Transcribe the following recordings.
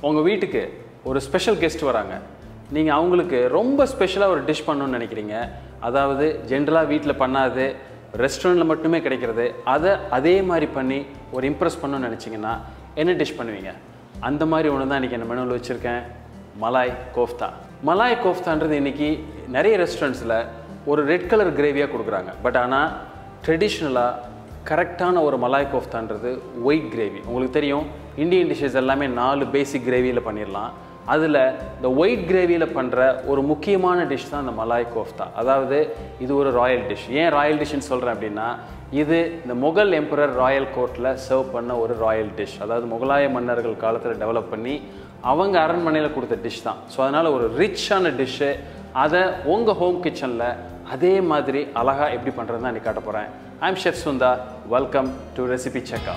உங்கள் வீட்டுக்கு ஒரு ஸ்பெஷல் கெஸ்ட் வராங்க, நீங்கள் அவங்களுக்கு ரொம்ப ஸ்பெஷலாக ஒரு டிஷ் பண்ணணும்னு நினைக்கிறீங்க. அதாவது ஜென்ரலாக வீட்டில் பண்ணாது, ரெஸ்டாரண்ட்டில் மட்டுமே கிடைக்கிறது, அதை அதே மாதிரி பண்ணி ஒரு இம்ப்ரெஸ் பண்ணணும்னு நினச்சிங்கன்னா என்ன டிஷ் பண்ணுவீங்க? அந்த மாதிரி ஒன்று தான் இன்றைக்கி என்ன மெனுவில் வச்சுருக்கேன், மலாய் கோஃப்தா. மலாய் கோஃப்தான்றது இன்றைக்கி நிறைய ரெஸ்டாரண்ட்ஸில் ஒரு ரெட் கலர் கிரேவியாக கொடுக்குறாங்க. பட் ஆனால் ட்ரெடிஷ்னலாக கரெக்டான ஒரு மலாய் கோஃப்தான்றது ஒயிட் கிரேவி. உங்களுக்கு தெரியும், இந்தியன் டிஷ்ஷஸ் எல்லாமே 4 பேசிக் கிரேவியில் பண்ணிடலாம். அதில் இந்த ஒயிட் கிரேவியில் பண்ணுற ஒரு முக்கியமான டிஷ் தான் இந்த மலாய் கோஃப்தா. அதாவது இது ஒரு ராயல் டிஷ். ஏன் ராயல் டிஷ்ன்னு சொல்கிறேன் அப்படின்னா, இது இந்த முகல் எம்பரர் ராயல் கோர்ட்டில் சர்வ் பண்ண ஒரு ராயல் டிஷ். அதாவது முகலாய மன்னர்கள் காலத்தில் டெவலப் பண்ணி அவங்க அரண்மனையில் கொடுத்த டிஷ் தான். ஸோ அதனால் ஒரு ரிச்சான டிஷ்ஷு, அதை உங்கள் ஹோம் கிச்சனில் அதே மாதிரி அழகாக எப்படி பண்ணுறது தான் இன்றைக்கி காட்ட போகிறேன். I'm chef Sundha. Welcome to recipe செக்கா.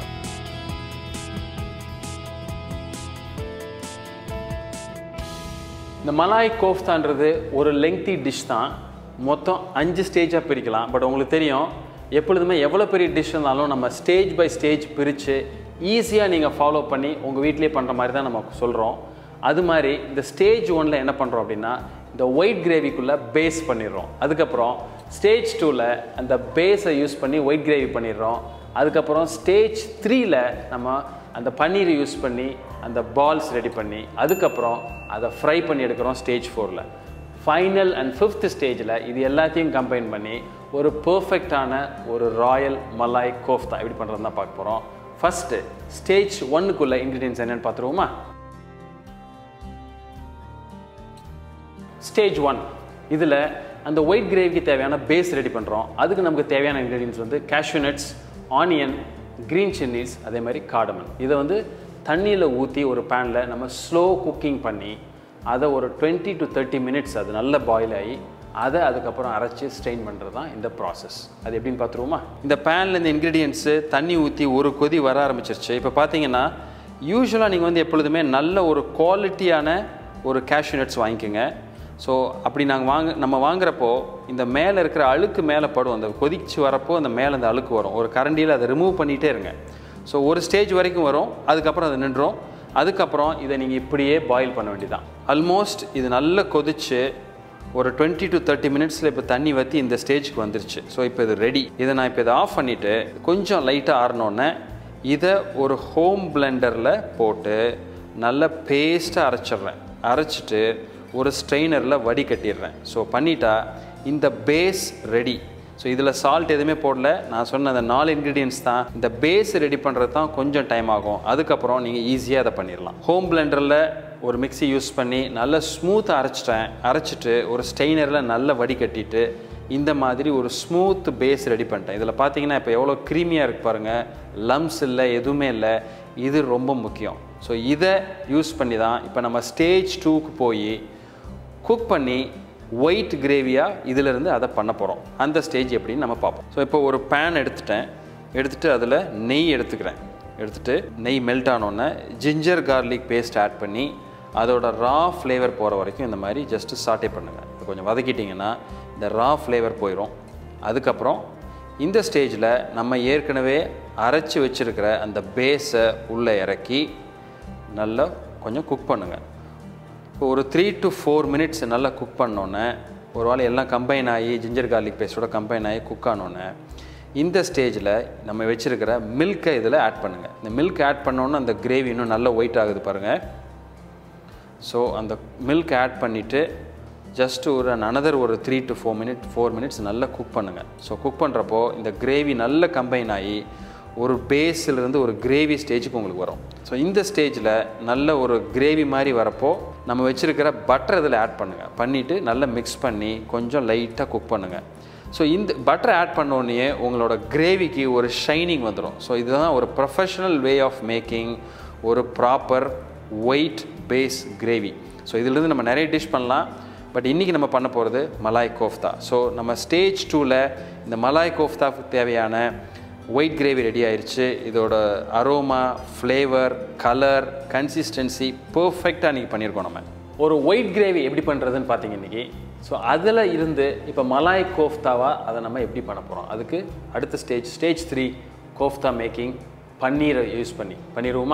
இந்த மலாய் கோஃப்தான்றது ஒரு லெங்தி டிஷ் தான். மொத்தம் 5 ஸ்டேஜாக பிரிக்கலாம். பட் உங்களுக்கு தெரியும், எப்பொழுதுமே எவ்வளோ பெரிய டிஷ் இருந்தாலும் நம்ம ஸ்டேஜ் பை ஸ்டேஜ் பிரித்து ஈஸியாக நீங்கள் ஃபாலோ பண்ணி உங்கள் வீட்டிலே பண்ணுற மாதிரி தான் நம்ம சொல்கிறோம். அது மாதிரி இந்த ஸ்டேஜ் 1ல் என்ன பண்ணுறோம் அப்படின்னா, இந்த ஒயிட் கிரேவிக்குள்ளே பேஸ் பண்ணிடுறோம். அதுக்கப்புறம் ஸ்டேஜ் 2ல் அந்த பேஸை யூஸ் பண்ணி ஒயிட் கிரேவி பண்ணிடுறோம். அதுக்கப்புறம் ஸ்டேஜ் 3ல் நம்ம அந்த பன்னீரை யூஸ் பண்ணி அந்த பால்ஸ் ரெடி பண்ணி அதுக்கப்புறம் அதை ஃப்ரை பண்ணி எடுக்கிறோம் ஸ்டேஜ் 4ல். ஃபைனல் அண்ட் 5th ஸ்டேஜில் இது எல்லாத்தையும் கம்பைன் பண்ணி ஒரு பர்ஃபெக்டான ஒரு ராயல் மலாய் கோஃப்தா எப்படி பண்ணுறதுன்னு தான் பார்க்க போகிறோம். ஃபஸ்ட்டு ஸ்டேஜ் 1க்குள்ள இன்க்ரீடியன்ஸ் என்னென்னு பார்த்துருவோமா? ஸ்டேஜ் 1 இதில் அந்த ஒயிட் கிரேவிக்கு தேவையான பேஸ் ரெடி பண்ணுறோம். அதுக்கு நமக்கு தேவையான இன்க்ரீடியன்ஸ் வந்து cashew nuts, onion, green chillies, அதே மாதிரி கார்டமன். இதை வந்து தண்ணியில் ஊற்றி ஒரு பேனில் நம்ம ஸ்லோ குக்கிங் பண்ணி அதை ஒரு 20 to 30 மினிட்ஸ் அது நல்லா பாயில் ஆகி அதை அதுக்கப்புறம் அரைச்சி ஸ்ட்ரெயின் பண்ணுறது தான் இந்த ப்ராசஸ். அது எப்படின்னு பார்த்துருவோமா? இந்த பேனில் இந்த இன்க்ரீடியன்ஸு தண்ணி ஊற்றி ஒரு கொதி வர ஆரம்பிச்சிருச்சு. இப்போ பார்த்தீங்கன்னா யூஸ்வலாக நீங்கள் வந்து எப்பொழுதுமே நல்ல ஒரு குவாலிட்டியான ஒரு கேஷ்யூ நட்ஸ் வாங்கிக்கோங்க. ஸோ அப்படி நம்ம வாங்குறப்போ இந்த மேலே இருக்கிற அழுக்கு மேலே படும். அந்த கொதிச்சு வரப்போ அந்த மேலே அந்த அழுக்கு வரும். ஒரு கரண்டியில் அதை ரிமூவ் பண்ணிகிட்டே இருங்க. ஸோ ஒரு ஸ்டேஜ் வரைக்கும் வரும், அதுக்கப்புறம் அது நின்றும். அதுக்கப்புறம் இதை நீங்கள் இப்படியே பாயில் பண்ண வேண்டியதான். ஆல்மோஸ்ட் இது நல்லா கொதிச்சு ஒரு 20 to 30 மினிட்ஸில் இப்போ தண்ணி வற்றி இந்த ஸ்டேஜுக்கு வந்துருச்சு. ஸோ இப்போ இது ரெடி. இதை நான் இப்போ இதை ஆஃப் பண்ணிவிட்டு கொஞ்சம் லைட்டாக ஆறினோடனே இதை ஒரு ஹோம் பிளெண்டரில் போட்டு நல்லா பேஸ்ட்டாக அரைச்சிட்றேன். அரைச்சிட்டு ஒரு ஸ்ட்ரெயினரில் வடிகட்டிடுறேன். ஸோ பண்ணிட்டா இந்த பேஸ் ரெடி. ஸோ இதில் சால்ட் எதுவுமே போடல. நான் சொன்ன அந்த 4 இன்க்ரீடியன்ஸ் தான். இந்த பேஸ் ரெடி பண்ணுறது தான் கொஞ்சம் டைம் ஆகும். அதுக்கப்புறம் நீங்கள் ஈஸியாக அதை பண்ணிடலாம். ஹோம் பிளெண்டரில் ஒரு மிக்ஸி யூஸ் பண்ணி நல்லா ஸ்மூத்தாக அரைச்சிட்டேன். அரைச்சிட்டு ஒரு ஸ்ட்ரெயினரில் நல்லா வடிகட்டிட்டு இந்த மாதிரி ஒரு ஸ்மூத் பேஸ் ரெடி பண்ணிட்டேன். இதில் பார்த்தீங்கன்னா இப்போ எவ்வளோ க்ரீமியாக இருக்குது பாருங்கள். லம்ஸ் இல்லை, எதுவுமே இல்லை. இது ரொம்ப முக்கியம். ஸோ இதை யூஸ் பண்ணி தான் இப்போ நம்ம ஸ்டேஜ் 2க்கு போய் குக் பண்ணி ஒயிட் கிரேவியாக இதிலிருந்து அதை பண்ண போகிறோம். அந்த ஸ்டேஜ் எப்படின்னு நம்ம பார்ப்போம். ஸோ இப்போ ஒரு பேன் எடுத்துகிட்டு அதில் நெய் எடுத்துகிட்டு நெய் மெல்ட் ஆனோடனே ஜிஞ்சர் கார்லிக் பேஸ்ட் ஆட் பண்ணி அதோட ரா ஃப்ளேவர் போகிற வரைக்கும் இந்த மாதிரி ஜஸ்ட்டு சாட்டே பண்ணுங்கள். இப்போ கொஞ்சம் வதக்கிட்டிங்கன்னா இந்த ரா ஃப்ளேவர் போயிடும். அதுக்கப்புறம் இந்த ஸ்டேஜில் நம்ம ஏற்கனவே அரைச்சி வச்சுருக்கிற அந்த பேஸை உள்ளே இறக்கி நல்லா கொஞ்சம் குக் பண்ணுங்கள். இப்போ ஒரு 3 to 4 மினிட்ஸ் நல்லா குக் பண்ணோன்னே ஒரு வேளை எல்லாம் கம்பைன் ஆகி ஜிஞ்சர் கார்லிக் பேஸ்ட்டோட கம்பைன் ஆகி குக் ஆனோன்னே இந்த ஸ்டேஜில் நம்ம வச்சுருக்கிற மில்க்கை இதில் ஆட் பண்ணுங்கள். இந்த மில்க் ஆட் பண்ணோன்னே அந்த கிரேவி இன்னும் நல்லா ஒயிட் ஆகுது பாருங்கள். ஸோ அந்த மில்க் ஆட் பண்ணிவிட்டு ஜஸ்ட் another ஒரு 3 to 4 மினிட்ஸ் நல்லா குக் பண்ணுங்கள். ஸோ குக் பண்ணுறப்போ இந்த கிரேவி நல்லா கம்பைன் ஆகி ஒரு பேஸிலிருந்து ஒரு கிரேவி ஸ்டேஜுக்கு உங்களுக்கு வரும். ஸோ இந்த ஸ்டேஜில் நல்ல ஒரு கிரேவி மாதிரி வரப்போ நம்ம வச்சுருக்கிற பட்டர் இதில் ஆட் பண்ணுங்கள். பண்ணிவிட்டு நல்லா மிக்ஸ் பண்ணி கொஞ்சம் லைட்டாக குக் பண்ணுங்கள். ஸோ இந்த பட்டர் ஆட் பண்ணோடனே உங்களோட கிரேவிக்கு ஒரு ஷைனிங் வந்துடும். ஸோ இதுதான் ஒரு ப்ரொஃபஷ்னல் வே ஆஃப் மேக்கிங் ஒரு proper white base gravy. So இதிலிருந்து நம்ம நிறைய டிஷ் பண்ணலாம். பட் இன்றைக்கி நம்ம பண்ண போகிறது மலாய் கோஃப்தா. ஸோ நம்ம ஸ்டேஜ் 2ல் இந்த மலாய் கோஃப்தாவுக்கு தேவையான ஒயிட் கிரேவி ரெடி ஆயிடுச்சு. இதோட அரோமா, ஃப்ளேவர், கலர், கன்சிஸ்டன்சி பர்ஃபெக்டாக இன்றைக்கி பண்ணியிருக்கோம். நம்ம ஒரு ஒயிட் கிரேவி எப்படி பண்ணுறதுன்னு பார்த்தீங்க இன்றைக்கி. ஸோ அதில் இருந்து இப்போ மலாய் கோஃப்தாவாக அதை நம்ம எப்படி பண்ண போகிறோம். அதுக்கு அடுத்த ஸ்டேஜ் 3 கோஃப்தா மேக்கிங் பன்னீரை யூஸ் பண்ணிடுவோமா?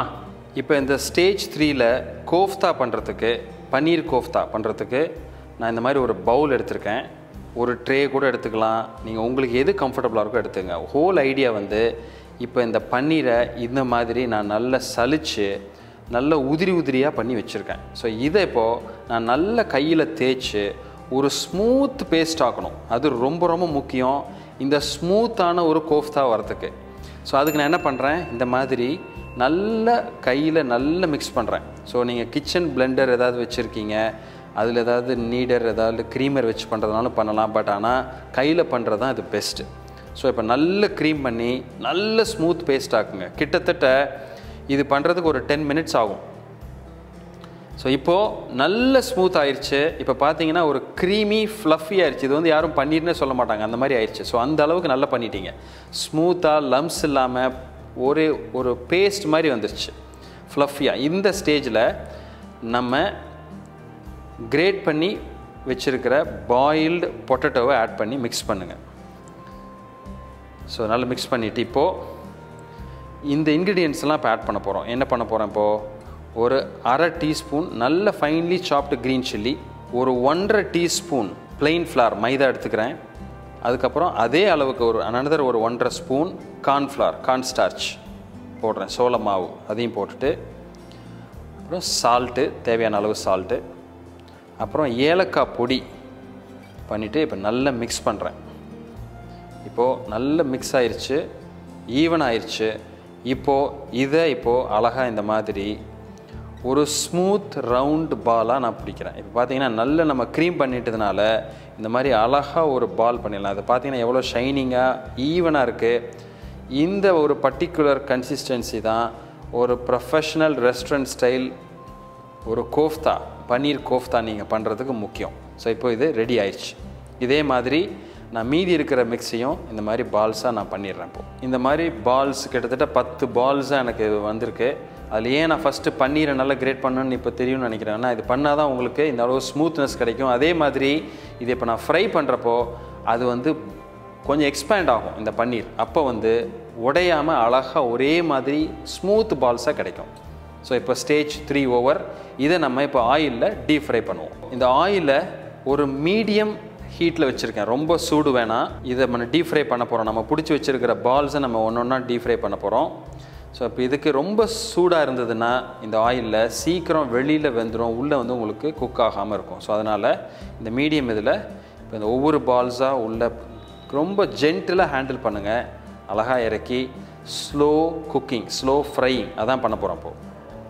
இப்போ இந்த ஸ்டேஜ் 3ல் கோஃப்தா பண்ணுறதுக்கு, பன்னீர் கோஃப்தா பண்ணுறதுக்கு நான் இந்த மாதிரி ஒரு பவுல் எடுத்திருக்கேன். ஒரு ட்ரே கூட எடுத்துக்கலாம், நீங்கள் உங்களுக்கு எது கம்ஃபர்டபுளாக இருக்கோ எடுத்துங்க. ஹோல் ஐடியா வந்து இப்போ இந்த பன்னீரை இந்த மாதிரி நான் நல்லா சலித்து நல்ல உதிரியாக பண்ணி வச்சுருக்கேன். ஸோ இதை இப்போது நான் நல்ல கையில் தேய்ச்சி ஒரு ஸ்மூத் பேஸ்ட் ஆக்கணும். அது ரொம்ப ரொம்ப முக்கியம் இந்த ஸ்மூத்தான ஒரு கோஃப்தா வரத்துக்கு. ஸோ அதுக்கு நான் என்ன பண்ணுறேன், இந்த மாதிரி நல்ல கையில் நல்லா மிக்ஸ் பண்ணுறேன். ஸோ நீங்கள் கிச்சன் பிளெண்டர் ஏதாவது வச்சுருக்கீங்க, அதில் ஏதாவது நீடர் ஏதாவது க்ரீமர் வச்சு பண்ணுறதுனாலும் பண்ணலாம். பட் ஆனால் கையில் பண்ணுறது தான் இது பெஸ்ட்டு. ஸோ இப்போ நல்ல க்ரீம் பண்ணி நல்ல ஸ்மூத் பேஸ்ட் ஆக்குங்க. கிட்டத்தட்ட இது பண்ணுறதுக்கு ஒரு 10 minutes ஆகும். ஸோ இப்போது நல்ல ஸ்மூத் ஆயிடுச்சு. இப்போ பார்த்தீங்கன்னா ஒரு க்ரீமி ஃப்ளஃபி ஆயிடுச்சு. இது வந்து யாரும் பன்னீர்னே சொல்ல மாட்டாங்க, அந்த மாதிரி ஆயிடுச்சு. ஸோ அந்த அளவுக்கு நல்லா பண்ணிட்டீங்க. ஸ்மூத்தாக லம்ஸ் இல்லாமல் ஒரு பேஸ்ட் மாதிரி வந்துருச்சு ஃப்ளஃபியாக. இந்த ஸ்டேஜில் நம்ம கிரேட் பண்ணி வச்சுருக்கிற பாயில்டு பொட்டேட்டோவை ஆட் பண்ணி மிக்ஸ் பண்ணுங்கள். ஸோ நல்லா மிக்ஸ் பண்ணிவிட்டு இப்போது இந்த இன்க்ரீடியன்ட்ஸ்லாம் இப்போ ஆட் பண்ண போகிறோம். என்ன பண்ண போகிறோம், இப்போது ஒரு அரை டீஸ்பூன் நல்ல ஃபைன்லி சாப்டு க்ரீன் சில்லி, ஒரு 1.5 டீஸ்பூன் plain flour மைதா எடுத்துக்கிறேன். அதுக்கப்புறம் அதே அளவுக்கு ஒரு 1.5 ஸ்பூன் கார்ன் ஸ்டார்ச் போடுறேன், சோள மாவு, அதையும் போட்டுட்டு அப்புறம் சால்ட்டு, தேவையான அளவு சால்ட்டு, அப்புறம் ஏலக்காய் பொடி பண்ணிவிட்டு இப்போ நல்லா மிக்ஸ் பண்ணுறேன். இப்போது நல்ல மிக்ஸ் ஆயிடுச்சு, ஈவன் ஆயிடுச்சு. இப்போது அழகாக இந்த மாதிரி ஒரு ஸ்மூத் ரவுண்ட் பாலாக நான் பிடிக்கிறேன். இப்போ பார்த்தீங்கன்னா நல்ல நம்ம க்ரீம் பண்ணிட்டதுனால இந்த மாதிரி அழகாக ஒரு பால் பண்ணிடலாம். அது பார்த்தீங்கன்னா எவ்வளோ ஷைனிங்காக ஈவனாக இருக்குது. இந்த ஒரு பர்டிகுலர் கன்சிஸ்டன்சி தான் ஒரு ப்ரொஃபஷ்னல் ரெஸ்டாரண்ட் ஸ்டைல் ஒரு கோஃப்தா, பன்னீர் கோஃப்தா நீங்கள் பண்ணுறதுக்கு முக்கியம். ஸோ இப்போ இது ரெடி ஆயிடுச்சு. இதே மாதிரி நான் மீதி இருக்கிற மிக்ஸையும் இந்த மாதிரி பால்ஸாக நான் பண்ணிடுறேன். இப்போது இந்த மாதிரி பால்ஸ் கிட்டத்தட்ட 10 பால்ஸாக எனக்கு வந்திருக்கு. அதில் ஏன் நான் ஃபஸ்ட்டு பன்னீரை நல்லா கிரேட் பண்ணணுன்னு இப்போ தெரியும்னு நினைக்கிறேன். ஆனால் இது பண்ணால் தான் உங்களுக்கு இந்த அளவு ஸ்மூத்னஸ் கிடைக்கும். அதே மாதிரி இது இப்போ நான் ஃப்ரை பண்ணுறப்போ அது வந்து கொஞ்சம் எக்ஸ்பேண்ட் ஆகும் இந்த பன்னீர். அப்போ வந்து உடையாமல் அழகாக ஒரே மாதிரி ஸ்மூத் பால்ஸாக கிடைக்கும். ஸோ இப்போ ஸ்டேஜ் 3 ஓவர். இதை நம்ம இப்போ ஆயிலில் டீப் ஃப்ரை பண்ணுவோம். இந்த ஆயிலை ஒரு மீடியம் ஹீட்டில் வச்சுருக்கேன், ரொம்ப சூடு வேணாம். இதை நம்ம டீப் ஃப்ரை பண்ண போகிறோம். நம்ம பிடிச்சி வச்சுருக்கிற பால்ஸை நம்ம ஒன்றா டீப் ஃப்ரை பண்ண போகிறோம். ஸோ இப்போ இதுக்கு ரொம்ப சூடாக இருந்ததுன்னா இந்த ஆயிலில் சீக்கிரம் வெளியில் வெந்துடும், உள்ளே வந்து உங்களுக்கு குக் ஆகாமல் இருக்கும். ஸோ அதனால் இந்த மீடியம் இதில் இப்போ இந்த ஒவ்வொரு பால்ஸாக உள்ள ரொம்ப ஜென்டிலாக ஹேண்டில் பண்ணுங்கள். அழகாக இறக்கி ஸ்லோ குக்கிங், ஸ்லோ ஃப்ரையிங் அதான் பண்ண போகிறோம் இப்போது.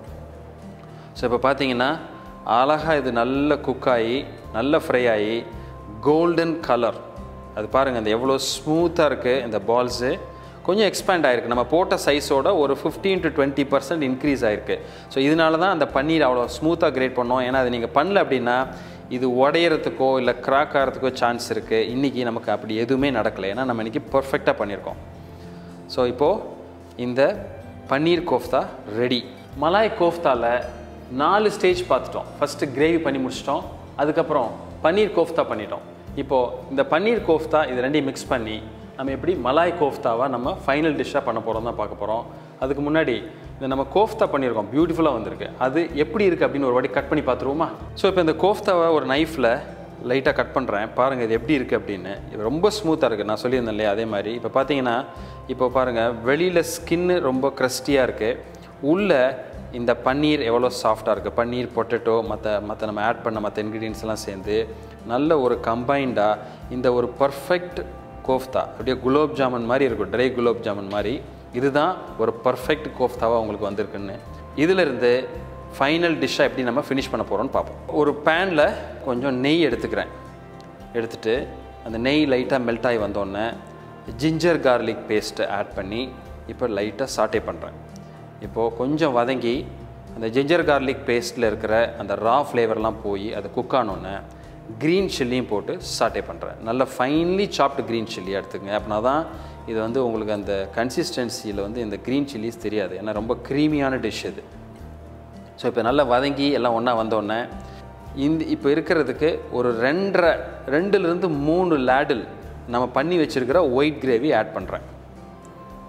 ஸோ இப்போ பார்த்தீங்கன்னா அழகாக இது நல்ல குக் ஆகி நல்ல ஃப்ரை ஆகி கோல்டன் கலர், அது பாருங்கள் இந்த எவ்வளோ ஸ்மூத்தாக இருக்குது. இந்த பால்ஸு கொஞ்சம் எக்ஸ்பேண்ட் ஆகிருக்கு, நம்ம போட்ட சைஸோட ஒரு 15 to 20% இன்க்ரீஸ் ஆகிருக்கு. ஸோ இதனால தான் அந்த பன்னீர் அவ்வளோ ஸ்மூத்தாக கிரேட் பண்ணோம். ஏன்னா அது நீங்கள் பண்ணல அப்படின்னா இது உடையிறதுக்கோ இல்லை கிராக் ஆகிறதுக்கோ சான்ஸ் இருக்குது. இன்றைக்கி நமக்கு அப்படி எதுவுமே நடக்கலை, ஏன்னா நம்ம இன்றைக்கி பர்ஃபெக்டாக பண்ணியிருக்கோம். ஸோ இப்போது இந்த பன்னீர் கோஃப்தா ரெடி. மலாய் கோஃப்தாவில் 4 ஸ்டேஜ் பார்த்துட்டோம். ஃபஸ்ட்டு கிரேவி பண்ணி முடிச்சிட்டோம், அதுக்கப்புறம் பன்னீர் கோஃப்தா பண்ணிட்டோம். இப்போது இந்த பன்னீர் கோஃப்தா இது ரெண்டையும் மிக்ஸ் பண்ணி நம்ம எப்படி மலாய் கோஃப்தாவாக நம்ம ஃபைனல் டிஷ்ஷாக பண்ண போகிறோம் தான் பார்க்க போகிறோம். அதுக்கு முன்னாடி இந்த நம்ம கோஃப்தா பண்ணியிருக்கோம், பியூட்டிஃபுல்லாக வந்திருக்கு. அது எப்படி இருக்குது அப்படின்னு ஒரு வாட்டி கட் பண்ணி பார்த்துருவோமா? ஸோ இப்போ இந்த கோஃப்தாவை ஒரு நைஃப்பில் லைட்டாக கட் பண்ணுறேன். பாருங்கள் இது எப்படி இருக்குது அப்படின்னு. இது ரொம்ப ஸ்மூத்தாக இருக்குது, நான் சொல்லியிருந்தேன் இல்லையா? அதே மாதிரி இப்போ பார்த்தீங்கன்னா இப்போ பாருங்கள் வெளியில் ஸ்கின்னு ரொம்ப க்ரஸ்டியாக இருக்குது, உள்ளே இந்த பன்னீர் எவ்வளோ சாஃப்டாக இருக்குது. பன்னீர், பொட்டேட்டோ, மற்ற நம்ம ஆட் பண்ண மற்ற இன்க்ரீடியன்ஸ்லாம் சேர்ந்து நல்ல ஒரு கம்பைண்டாக இந்த ஒரு பர்ஃபெக்ட் கோஃப்தா அப்படியே குலோப் ஜாமுன் மாதிரி இருக்கும், ட்ரை குலோப் ஜாமுன் மாதிரி. இதுதான் ஒரு பர்ஃபெக்ட் கோஃப்தாவாக உங்களுக்கு வந்திருக்குன்னு. இதிலிருந்து ஃபைனல் டிஷ்ஷாக எப்படி நம்ம ஃபினிஷ் பண்ண போகிறோம்னு பார்ப்போம். ஒரு பேனில் கொஞ்சம் நெய் எடுத்துக்கிறேன். எடுத்துகிட்டு அந்த நெய் லைட்டாக மெல்ட் ஆகி வந்தோடனே ஜிஞ்சர் கார்லிக் பேஸ்ட்டை ஆட் பண்ணி இப்போ லைட்டாக சாட்டே பண்ணுறேன். இப்போது கொஞ்சம் வதங்கி அந்த ஜிஞ்சர் கார்லிக் பேஸ்ட்டில் இருக்கிற அந்த ரா ஃப்ளேவர்லாம் போய் அது குக் ஆனோடனே க்ரீன் சில்லியும் போட்டு சாட்டே பண்ணுறேன். நல்ல ஃபைன்லி சாப்டு க்ரீன் சில்லி எடுத்துக்கங்க. அப்படின்னா தான் இது வந்து உங்களுக்கு அந்த கன்சிஸ்டன்சியில் வந்து இந்த க்ரீன் சில்லிஸ் தெரியாது, ஏன்னா ரொம்ப க்ரீமியான டிஷ் இது. ஸோ இப்போ நல்லா வதங்கி எல்லாம் ஒன்றா வந்தோடனே இப்போ இருக்கிறதுக்கு ஒரு 2.5 to 3 லேடில் நம்ம பண்ணி வச்சுருக்கிற ஒயிட் கிரேவி ஆட் பண்ணுறேன்.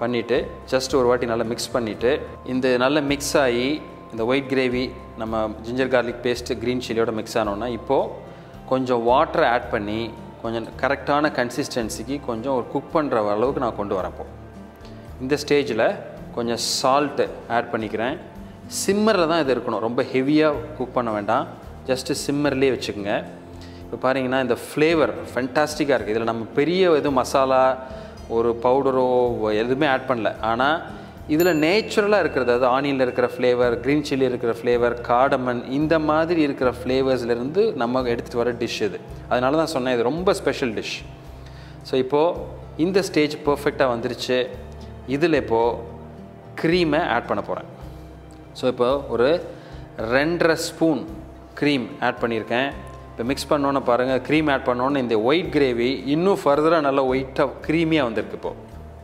பண்ணிவிட்டு ஜஸ்ட் ஒரு வாட்டி நல்லா மிக்ஸ் பண்ணிவிட்டு இந்த நல்லா மிக்ஸ் ஆகி இந்த ஒயிட் கிரேவி நம்ம ஜிஞ்சர் கார்லிக் பேஸ்ட்டு க்ரீன் சில்லியோட மிக்ஸ் ஆனோன்னா இப்போது கொஞ்சம் வாட்டரை ஆட் பண்ணி கொஞ்சம் கரெக்டான கன்சிஸ்டன்சிக்கு கொஞ்சம் ஒரு குக் பண்ணுற அளவுக்கு நான் கொண்டு வரேன். இந்த ஸ்டேஜில் கொஞ்சம் சால்ட்டு ஆட் பண்ணிக்கிறேன். சிம்மரில் தான் இது இருக்கணும், ரொம்ப ஹெவியாக குக் பண்ண வேண்டாம், ஜஸ்ட்டு சிம்மர்லேயே வச்சுக்கோங்க. இப்போ பாருங்கன்னா இந்த ஃப்ளேவர் ஃபென்டாஸ்டிக்காக இருக்குது. இதில் நம்ம பெரிய எதுவும் மசாலா ஒரு பவுடரோ எதுவுமே ஆட் பண்ணல. ஆனால் இதில் நேச்சுரலாக இருக்கிறது, அது ஆனியனில் இருக்கிற ஃப்ளேவர், க்ரீன் சில்லி இருக்கிற ஃப்ளேவர், காடமன், இந்த மாதிரி இருக்கிற ஃப்ளேவர்ஸ்லேருந்து நம்ம எடுத்துகிட்டு வர டிஷ் இது. அதனால தான் சொன்னேன் இது ரொம்ப ஸ்பெஷல் டிஷ். ஸோ இப்போது இந்த ஸ்டேஜ் பர்ஃபெக்டாக வந்துருச்சு. இதில் இப்போது க்ரீமை ஆட் பண்ண போகிறேன். ஸோ இப்போ ஒரு 2.5 ஸ்பூன் க்ரீம் ஆட் பண்ணியிருக்கேன். இப்போ மிக்ஸ் பண்ணோன்னு பாருங்கள், க்ரீம் ஆட் பண்ணோன்னு இந்த ஒயிட் கிரேவி இன்னும் ஃபர்தராக நல்லா ஒயிட்டாக க்ரீமியாக வந்திருக்கு.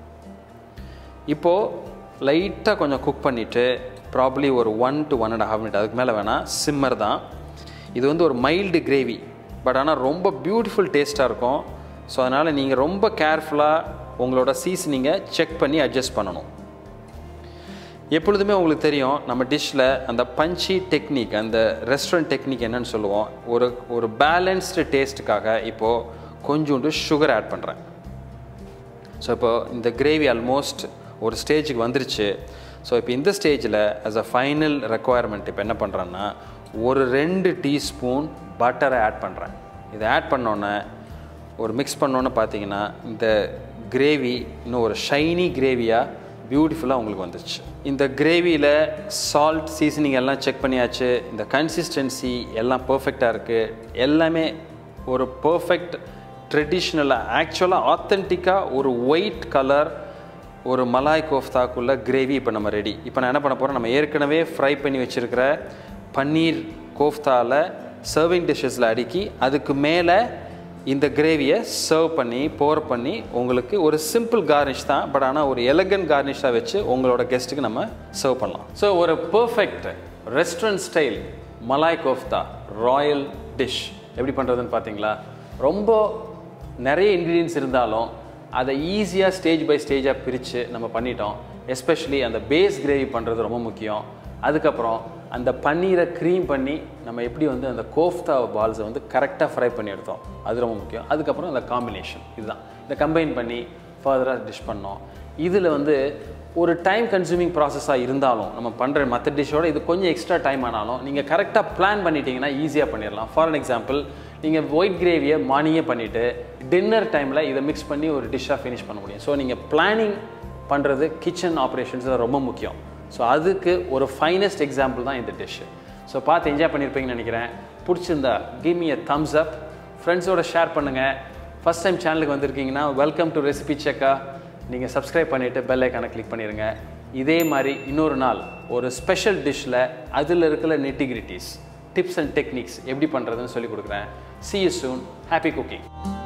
இப்போது லைட்டாக கொஞ்சம் குக் பண்ணிவிட்டு ப்ராப்ளி ஒரு 1 to 1.5 minutes, அதுக்கு மேலே வேணாம், சிம்மர் தான். இது வந்து ஒரு மைல்டு கிரேவி, பட் ஆனால் ரொம்ப பியூட்டிஃபுல் டேஸ்ட்டாக இருக்கும். ஸோ அதனால் நீங்கள் ரொம்ப கேர்ஃபுல்லாக உங்களோட சீசனிங்கை செக் பண்ணி அட்ஜஸ்ட் பண்ணணும். எப்பொழுதுமே உங்களுக்கு தெரியும் நம்ம டிஷ்ஷில் அந்த பஞ்சி டெக்னிக், அந்த ரெஸ்டாரண்ட் டெக்னிக் என்னன்னு சொல்லுவோம். ஒரு பேலன்ஸ்டு டேஸ்ட்டுக்காக இப்போது கொஞ்சோண்டு சுகர் ஆட் பண்ணுறேன். ஸோ இப்போது இந்த கிரேவி ஆல்மோஸ்ட் ஒரு ஸ்டேஜுக்கு வந்துருச்சு. ஸோ இப்போ இந்த ஸ்டேஜில் ஆஸ் அ ஃபைனல் ரெக்குவயர்மெண்ட் இப்போ என்ன பண்ணுறேன்னா ஒரு 2 டீஸ்பூன் பட்டரை ஆட் பண்ணுறேன். இதை ஆட் பண்ணோன்னே ஒரு மிக்ஸ் பண்ணோன்னு பார்த்தீங்கன்னா இந்த கிரேவி இன்னும் ஒரு ஷைனி கிரேவியாக பியூட்டிஃபுல்லாக உங்களுக்கு வந்துருச்சு. இந்த கிரேவியில் சால்ட் சீசனிங் எல்லாம் செக் பண்ணியாச்சு. இந்த கன்சிஸ்டன்சி எல்லாம் பர்ஃபெக்டாக இருக்குது. எல்லாமே ஒரு பர்ஃபெக்ட் ட்ரெடிஷ்னலாக ஆக்சுவலாக ஆத்தென்டிக்காக ஒரு ஒயிட் கலர் ஒரு மலாய் கோஃப்தாக்குள்ள கிரேவி இப்போ நம்ம ரெடி. இப்போ நான் என்ன பண்ண போகிறேன், நம்ம ஏற்கனவே ஃப்ரை பண்ணி வச்சுருக்கிற பன்னீர் கோஃப்தாவில் சர்விங் டிஷ்ஷஸில் அடுக்கி அதுக்கு மேலே இந்த கிரேவியை சர்வ் பண்ணி போர் பண்ணி உங்களுக்கு ஒரு சிம்பிள் கார்னிஷ் தான், பட் ஆனால் ஒரு எலகன்ட் கார்னிஷாக வச்சு உங்களோட கெஸ்ட்டுக்கு நம்ம சர்வ் பண்ணலாம். ஸோ ஒரு perfect restaurant style malai kofta royal dish எப்படி பண்ணுறதுன்னு பார்த்தீங்களா? ரொம்ப நிறைய இன்க்ரீடியன்ஸ் இருந்தாலும் அதை ஈஸியாக ஸ்டேஜ் பை ஸ்டேஜாக பிரித்து நம்ம பண்ணிட்டோம். எஸ்பெஷலி அந்த பேஸ் கிரேவி பண்ணுறது ரொம்ப முக்கியம். அதுக்கப்புறம் அந்த பன்னீரை க்ரீம் பண்ணி நம்ம எப்படி வந்து அந்த கோஃப்தா பால்ஸை வந்து கரெக்டாக ஃப்ரை பண்ணி எடுத்தோம், அது ரொம்ப முக்கியம். அதுக்கப்புறம் அந்த காம்பினேஷன் இதுதான், இதை கம்பைன் பண்ணி ஃபர்தராக டிஷ் பண்ணோம். இதில் வந்து ஒரு டைம் கன்சூமிங் ப்ராசஸாக இருந்தாலும் நம்ம பண்ணுற மற்ற டிஷ்ஷோட இது கொஞ்சம் எக்ஸ்ட்ரா டைம் ஆனாலும் நீங்கள் கரெக்டாக பிளான் பண்ணிட்டீங்கன்னா ஈஸியாக பண்ணிடலாம். ஃபார் அன் எக்ஸாம்பிள், நீங்கள் ஒயிட் கிரேவியை மார்னிங்கே பண்ணிவிட்டு டின்னர் டைமில் இதை மிக்ஸ் பண்ணி ஒரு டிஷ்ஷாக ஃபினிஷ் பண்ண முடியும். ஸோ நீங்கள் பிளானிங் பண்ணுறது கிச்சன் ஆப்ரேஷன்ஸ் ரொம்ப முக்கியம். ஸோ அதுக்கு ஒரு ஃபைனஸ்ட் எக்ஸாம்பிள் தான் இந்த டிஷ்ஷு. ஸோ பார்த்து என்ஜாய் பண்ணியிருப்பீங்கன்னு நினைக்கிறேன். பிடிச்சிருந்தா give me a thumbs up, ஃப்ரெண்ட்ஸோட ஷேர் பண்ணுங்கள். ஃபஸ்ட் டைம் சேனலுக்கு வந்திருக்கீங்கன்னா வெல்கம் டு ரெசிபி செக்கா. நீங்கள் சப்ஸ்கிரைப் பண்ணிவிட்டு பெல் ஐக்கானை கிளிக் பண்ணிடுங்க. இதே மாதிரி இன்னொரு நாள் ஒரு ஸ்பெஷல் டிஷ்ஷில் அதில் இருக்கிற நெட்டிகிரிட்டிஸ், டிப்ஸ் அண்ட் டெக்னிக்ஸ் எப்படி பண்ணுறதுன்னு சொல்லிக் கொடுக்குறேன். See you soon. Happy cooking.